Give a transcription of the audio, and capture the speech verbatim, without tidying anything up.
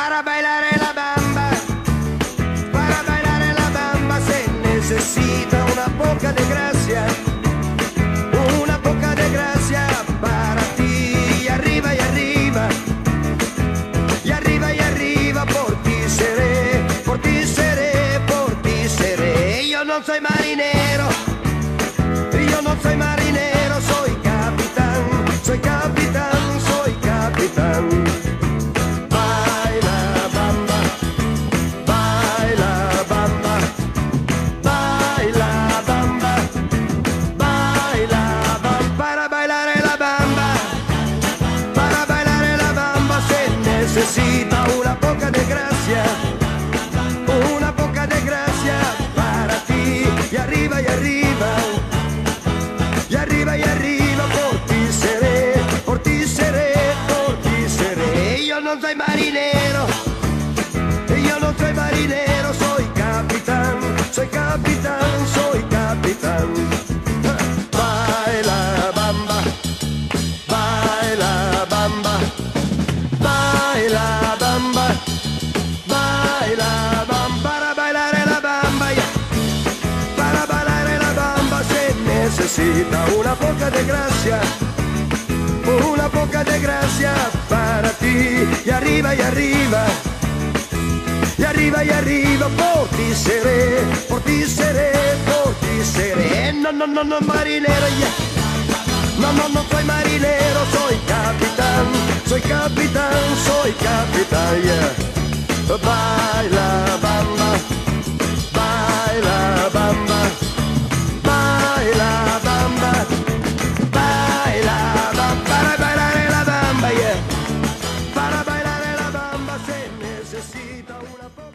Para bailar la bamba, para bailar la bamba se necesita una poca de gracia, una poca de gracia para ti. Y arriba y arriba, y arriba y arriba, por ti seré, por ti seré, por ti seré. Yo no soy marinero, yo no soy marinero, soy capitán, soy capitán, soy capitán. Necesita una poca de gracia, una poca de gracia para ti. Y arriba y arriba, y arriba y arriba, por ti seré, por ti seré, por ti seré. Yo no soy marinero, yo no soy marinero, soy capitán, soy capitán, soy capitán. Baila bamba, baila bamba, baila bamba, baila bamba, para bailar la bamba, yeah. Para bailar la bamba se necesita una poca de gracia, una poca de gracia para ti. Y arriba y arriba, y arriba y arriba, por ti seré, por ti seré, por ti seré. No, no, no, no, marinero, yeah. No, no, no soy marinero, soy capitán, soy capitán, soy capitán, yeah. Baila bamba, baila bamba, baila bamba, baila bamba, para bailar la bamba, yeah. Para bailar la bamba se necesita una